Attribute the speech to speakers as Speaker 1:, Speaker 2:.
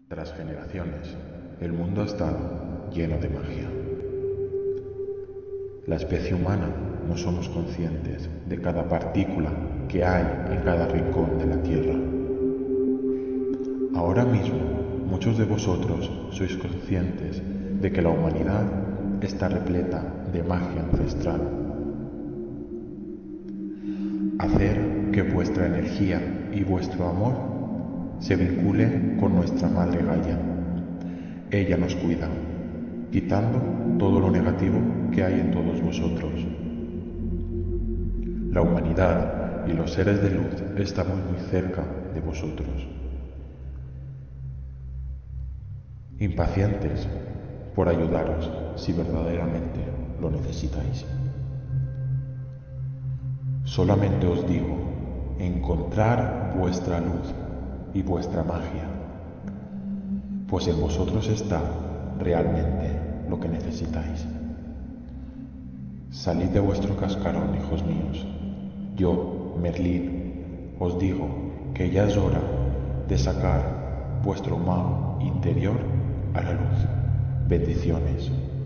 Speaker 1: Tras generaciones, el mundo ha estado lleno de magia. La especie humana no somos conscientes de cada partícula que hay en cada rincón de la Tierra. Ahora mismo, muchos de vosotros sois conscientes de que la humanidad está repleta de magia ancestral. Hacer que vuestra energía y vuestro amor se vinculen con nuestra Madre Gaia. Ella nos cuida, quitando todo lo negativo que hay en todos vosotros. La humanidad y los seres de luz estamos muy cerca de vosotros. Impacientes por ayudaros si verdaderamente lo necesitáis. Solamente os digo, encontrar vuestra luz y vuestra magia, pues en vosotros está realmente lo que necesitáis. Salid de vuestro cascarón, hijos míos. Yo, Merlín, os digo que ya es hora de sacar vuestro mago interior a la luz. Bendiciones.